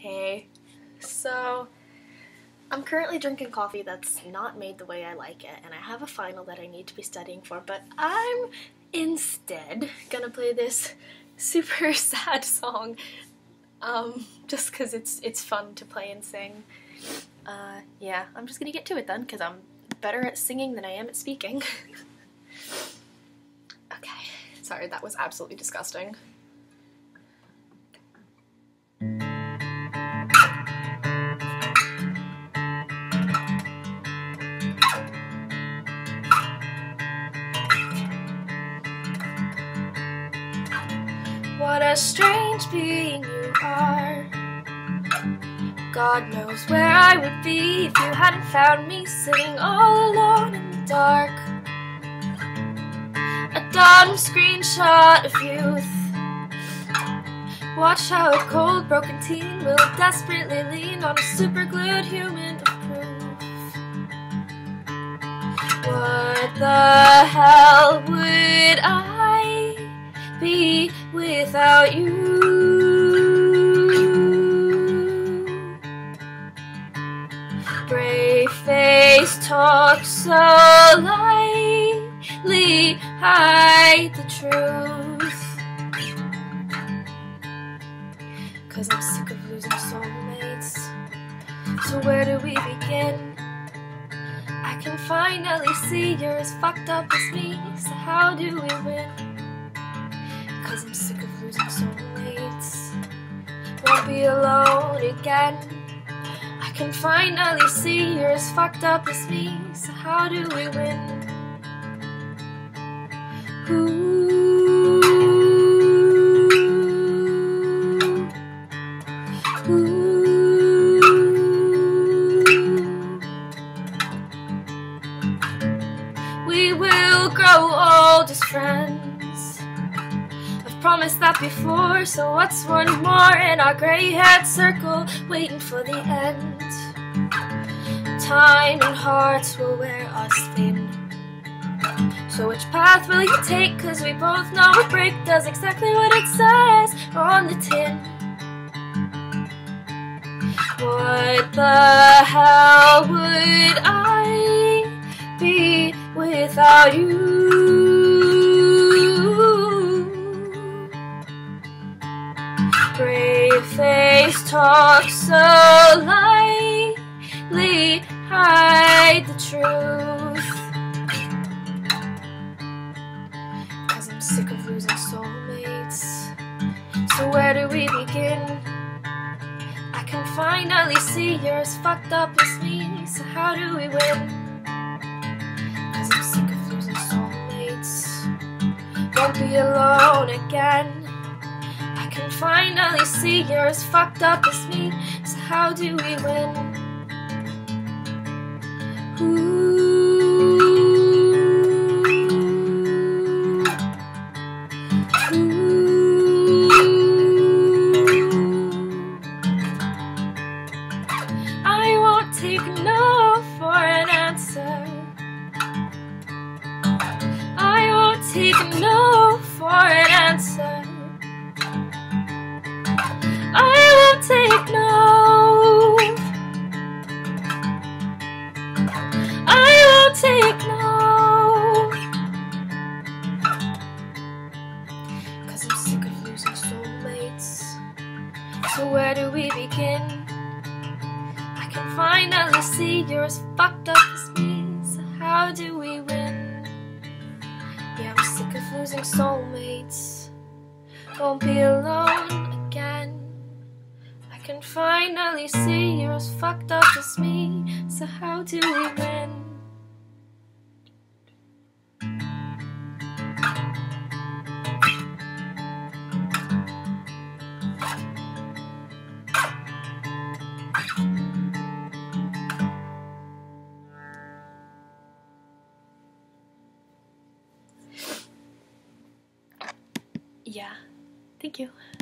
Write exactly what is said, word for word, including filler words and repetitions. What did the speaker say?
Hey, so I'm currently drinking coffee that's not made the way I like it, and I have a final that I need to be studying for, but I'm instead gonna play this super sad song, um, just because it's, it's fun to play and sing. Uh, yeah, I'm just gonna get to it then, because I'm better at singing than I am at speaking. Okay, sorry, that was absolutely disgusting. What a strange being you are. God knows where I would be if you hadn't found me sitting all alone in the dark. A done screenshot of youth. Watch how a cold, broken teen will desperately lean on a superglued human of proof. What the hell would I be without you? Brave face talk so lightly, hide the truth. Cause I'm sick of losing soulmates. So where do we begin? I can finally see you're as fucked up as me. So how do we win? Cause I'm sick of losing soulmates. Won't be alone again. I can finally see you're as fucked up as me. So how do we win? Ooh. Ooh. We will grow old as friends. I've promised that before, so what's one more in our grey-haired circle waiting for the end? Time and hearts will wear us thin. So which path will you take? Cause we both know a break does exactly what it says on the tin. What the hell would I be without you? Brave face talk so lightly, hide the truth. Cause I'm sick of losing soulmates. So where do we begin? I can finally see you're as fucked up as me. So how do we win? Cause I'm sick of losing soulmates. Won't be alone again. I can finally see you're as fucked up as me. So how do we win? Ooh. I won't take no for an answer. I won't take no for an answer. I won't take no. I won't take no. Cause I'm sick of losing soulmates. So where do we begin? I can finally see you're as fucked up as me. So how do we win? Yeah, I'm sick of losing soulmates. Won't be alone again. I can finally see you're as fucked up as me. So how do we win? Yeah, thank you.